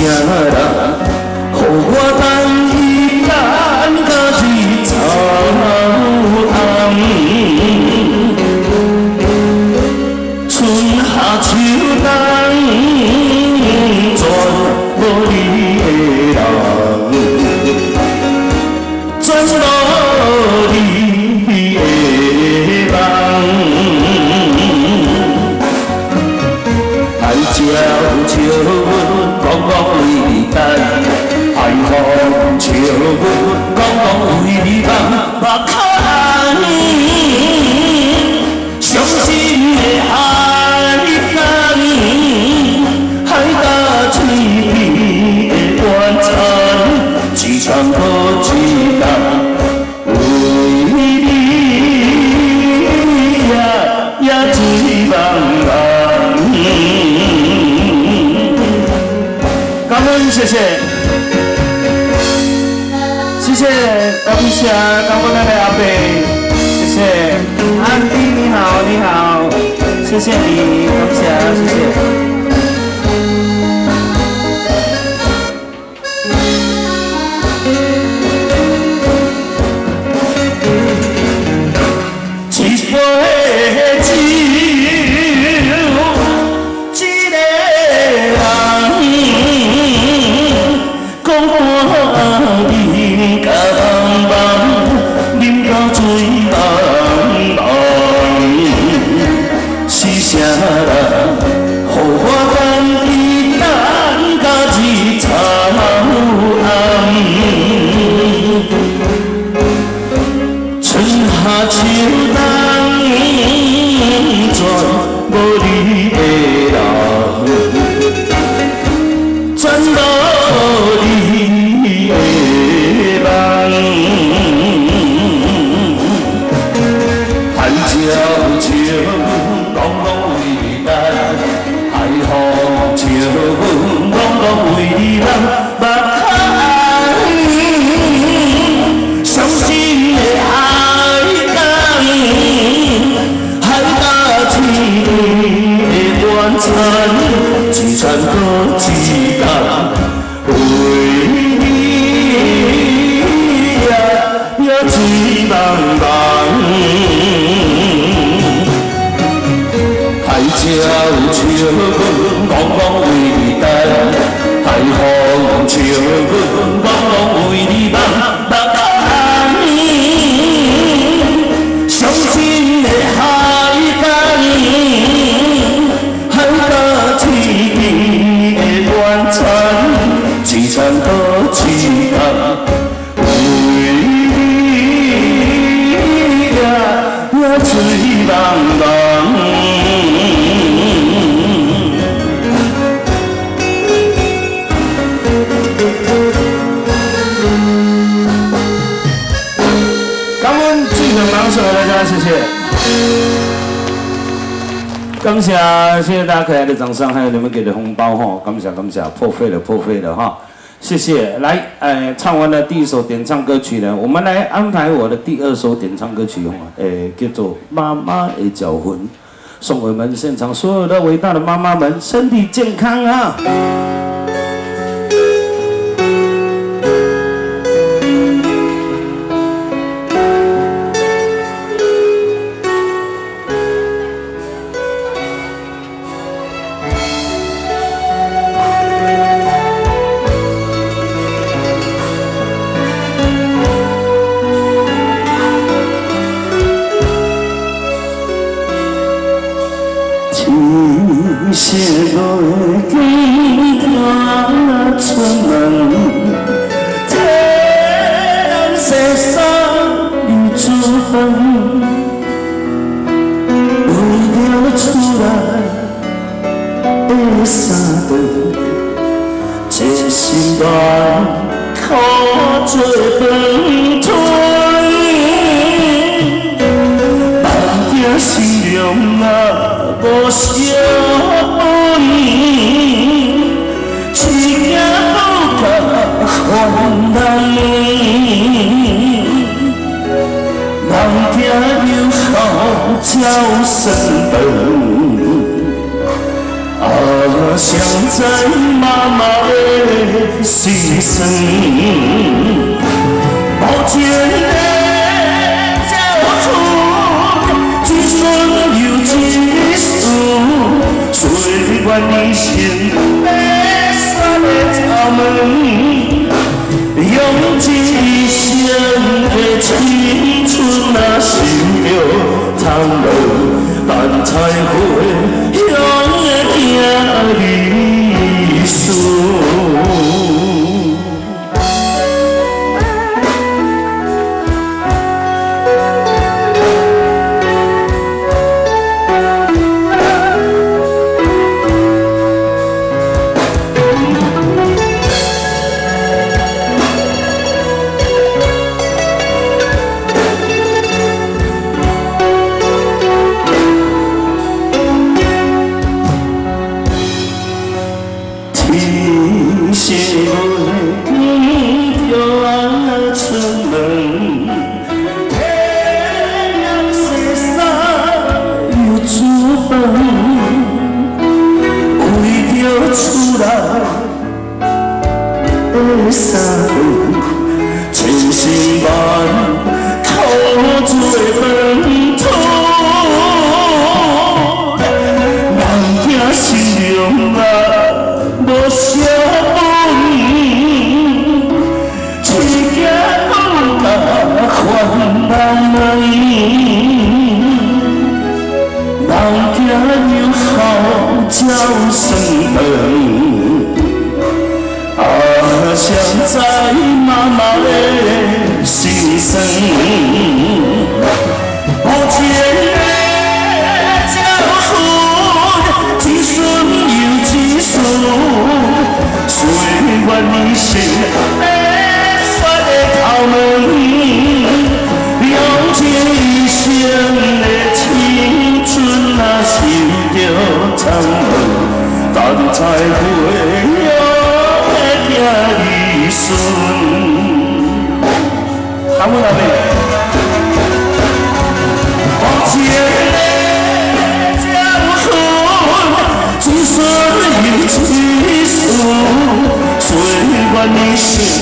人，予我等伊等到日早暗。春夏秋冬，全无你的人，全无你的梦。爱照照阮，讲讲为你等；爱风笑阮，讲讲为你梦。目眶伤心的海港，海到天边的晚餐，一天过一天，为你也醉茫茫。感恩，谢谢，谢谢高碧霞，感恩咱的阿伯，谢谢，安迪你好，你好，谢谢你，高碧霞，谢谢。一杯酒，一个人，讲半暝甲茫茫，饮到醉茫茫。是啥人，予我等伊等到日早暗？春夏秋冬，全无你的人，全无你的梦。海照照，讲讲为你等；海风笑阮，讲讲为你梦。目眶伤心的海港，海到天边的晚餐，一餐过一天，为你也醉茫茫。海照照，讲讲为你等；海风笑阮，讲讲为你梦。目眶伤心的海港，海到天边的晚餐，一餐过一天，为你也醉茫茫。感恩剧场芒手大家，谢谢。感谢，谢谢大家可爱的掌声，还有你们给的红包哈，感谢感谢，破费了破费了哈，谢谢。来，唱完了第一首点唱歌曲呢，我们来安排我的第二首点唱歌曲哈，叫做《妈妈的脚魂》，送我们现场所有的伟大的妈妈们身体健康啊！谢我的健康出门，天色山里出门，为了出来的三顿，这心肝靠做饭推，梦见心凉啊。无相伴，一件不甲烦恼。人行有好照身旁，啊，谁知妈妈的心酸，无情的交错，一瞬又一瞬，岁月一生白雪的草门，用一生的青春啊，想着苍老，等彩花香的行离顺。千辛万苦做饭土，人行心中啊无小本，一件放甲烦难人行有好鸟生长。想在妈妈的心酸，无情的交错，一瞬又一瞬，岁月一生白雪的头门，用一生的青春啊，想着苍老，等彩花。离顺，感恩阿妹。无情的交错，一瞬又一瞬，岁月一生